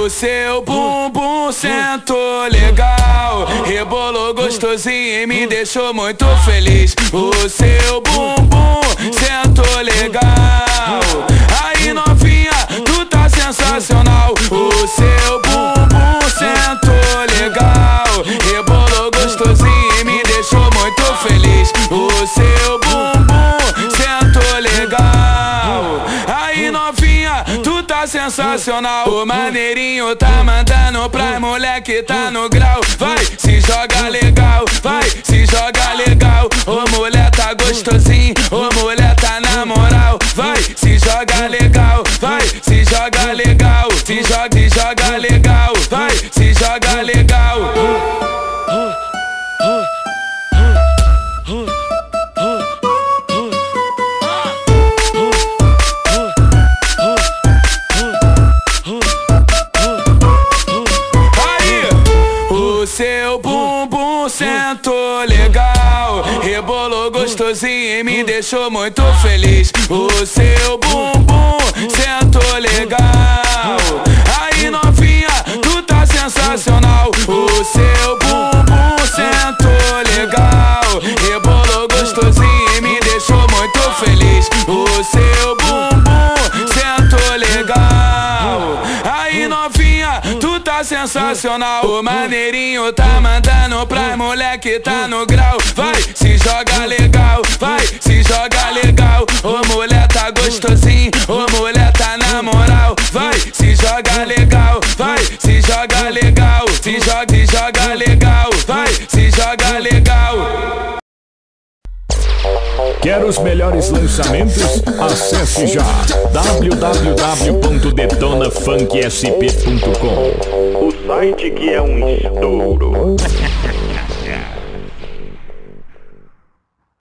O seu bumbum sentou legal, rebolou gostosinho e me deixou muito feliz. O seu bumbum sentou legal, aí novinha, tu tá sensacional. O seu bumbum sentou legal, rebolou gostosinho e me deixou muito feliz. O seu bumbum sentou legal, aí novinha, tu tá sensacional. O maneirinho tá mandando pra mulher que tá no grau. Vai, se joga legal, vai, se joga legal. Ô mulher tá gostosinho, ô mulher tá na moral. Vai, se joga legal, vai, se joga legal. Se joga legal, vai, se joga legal. O seu bumbum sentou legal, rebolou gostosinho e me deixou muito feliz. O seu bumbum sentou legal, aí novinha, tu tá sensacional. O seu bumbum sentou legal, rebolou gostosinho e me deixou muito feliz. O seu bumbum sentou legal, aí novinha, tu tá sensacional. O maneirinho tá mandando pra mulher que tá no grau. Vai, se joga legal, vai, se joga legal. Ô mulher tá gostosinho, ô mulher tá na moral. Vai, se joga legal, vai, se joga legal. Se joga legal, vai, se joga legal. Quer os melhores lançamentos? Acesse já www.detonafunksp.com, o site que é um estouro.